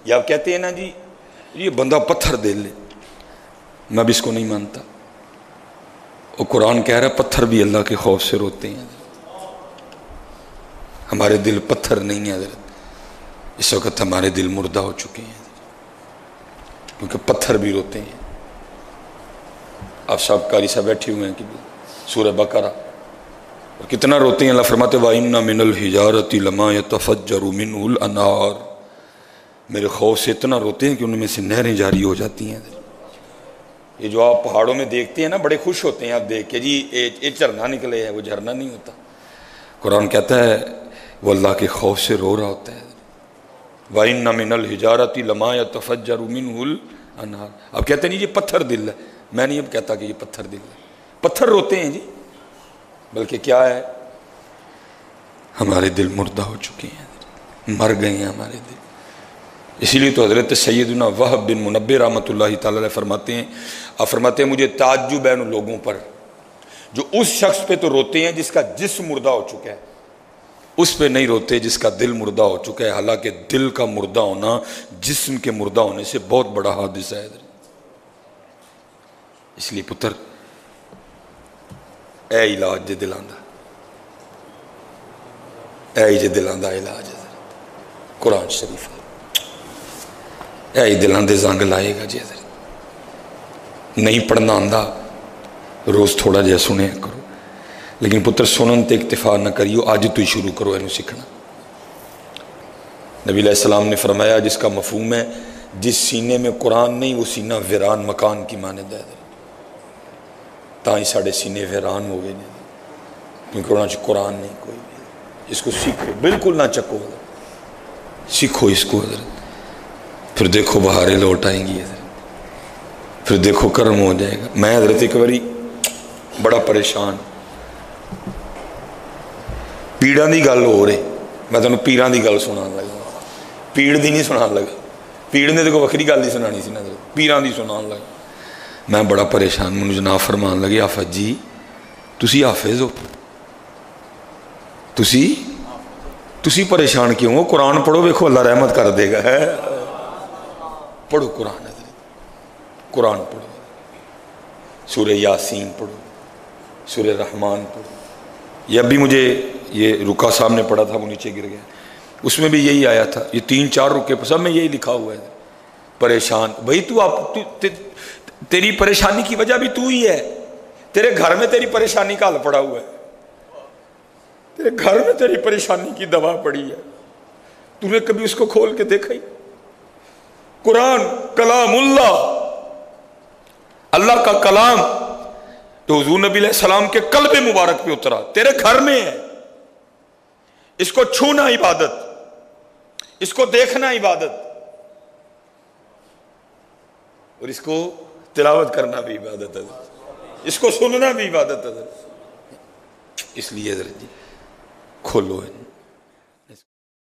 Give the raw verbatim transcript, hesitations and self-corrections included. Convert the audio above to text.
یہ آپ کہتے ہیں نا جی یہ بندہ پتھر دے لے، میں بھی اس کو نہیں مانتا. وہ قرآن کہہ رہا ہے پتھر بھی اللہ کے خوف سے روتے ہیں. ہمارے دل پتھر نہیں ہیں حضرت، اس وقت ہمارے دل مردہ ہو چکے ہیں کیونکہ پتھر بھی روتے ہیں. آپ صاحب قاری صاحب بیٹھے ہوئے ہیں کہ سورہ بقرہ، اور کتنا روتے ہیں. اللہ فرماتے وَإِنَّ مِنَ الْحِجَارَةِ لَمَا يَتَفَجَّرُ مِنْهُ الْأَنْهَارُ، میرے خوف سے اتنا روتے ہیں کہ ان میں سے نہریں جاری ہو جاتی ہیں. یہ جو آپ پہاڑوں میں دیکھتے ہیں نا بڑے خوش ہوتے ہیں آپ دیکھ کے جی یہ جھرنا نکلے ہے، وہ جھرنا نہیں ہوتا. قرآن کہتا ہے وہ اللہ کے خوف سے رو رہا ہوتا ہے. وَإِنَّ مِنَ الْحِجَارَةِ لَمَا يَتَفَجَّرُ مِنْهُ الْأَنْهَارُ. اب کہتے ہیں نہیں یہ پتھر دل ہے، میں نہیں اب کہتا کہ یہ پتھر دل ہے. پتھر روتے ہیں جی، بلکہ کیا ہے ہمارے دل مردہ ہو چکے ہیں، مر گئے ہیں ہمارے دل. اسی لیے تو حضرت سیدنا وہب بن منبہ رحمۃ اللہ تعالی علیہ فرماتے ہیں، آپ فرماتے ہیں مجھے تعجب ہے ان لوگوں پر جو اس شخص پہ تو روتے ہیں جس کا جسم مردہ ہو چکا ہے، اس پہ نہیں روتے جس کا دل مردہ ہو چکا ہے. حالانکہ دل کا مردہ ہونا جسم کے مردہ ہونے سے بہت بڑا حادثہ ہے. اس لیے پتر اے علاج جے دلاندا، اے جے دلاندا علاج ہے قرآن شریف، اے دلاندے زنگ لائے گا جی. حضرت نہیں پڑھنا آندا روز تھوڑا جہا سنے کرو، لیکن پتر سنن تے اکتفا نہ کریو، آج تو ہی شروع کرو اینو سیکھنا. نبی علیہ السلام نے فرمایا جس کا مفہوم ہے جس سینے میں قرآن نہیں وہ سینہ ویران مکان کی مانند ہے. تاں ہی ساڑھے سینے ویران ہو گئے نہیں کیونکہ انہاں چ قرآن نہیں کوئی بھی. اس کو سیکھو، بالکل نہ چکو، سیکھو اس کو حضرت. پھر دیکھو بہاریں لوٹ آئیں گی حضرت، پھر دیکھو کرم ہو جائے گا. میں حضرت ایک باری بڑا پریشان، پیڑاں دی گل ہو رہے، میں تمہیں پیڑاں دی گل سنان لگا. پیڑ دی نہیں سنان لگا، پیڑ نے تو وکری گل نہیں سنانی سی نا، پیڑاں دی سنان لگا. میں بڑا پریشان، مجھے جناب فرمان لگے آفت جی تسی حافظ ہو، تسی تسی پریشان کیوں ہو؟ قرآن پڑھو، ویکھو اللہ رحمت کر دے گا. ہے پڑھو قرآن، حضرت قرآن پڑھو، سورہ یاسین پڑھو، سورہ رحمان پڑھو. یہ اب بھی مجھے یہ رکا صاحب نے پڑھا تھا وہ نیچے گر گیا، اس میں بھی یہی آیا تھا. یہ تین چار رکے سب میں یہی لکھا ہوا ہے پریشان. بھائی تو آپ تو تیری پریشانی کی وجہ بھی تو ہی ہے، تیرے گھر میں تیری پریشانی کا حل پڑا ہوا ہے، تیرے گھر میں تیری پریشانی کی دوا پڑی ہے، تو نے کبھی اس کو کھول کے دیکھا ہی؟ قرآن کلام اللہ، اللہ کا کلام تو حضور نبی علیہ السلام کے قلب مبارک پہ اترا، تیرے گھر میں ہے. اس کو چھونا عبادت، اس کو دیکھنا عبادت، اور اس کو تلاوت کرنا بھی عبادت ہے، اس کو سننا بھی عبادت ہے. اس لیے حضرت جی کھولو ہے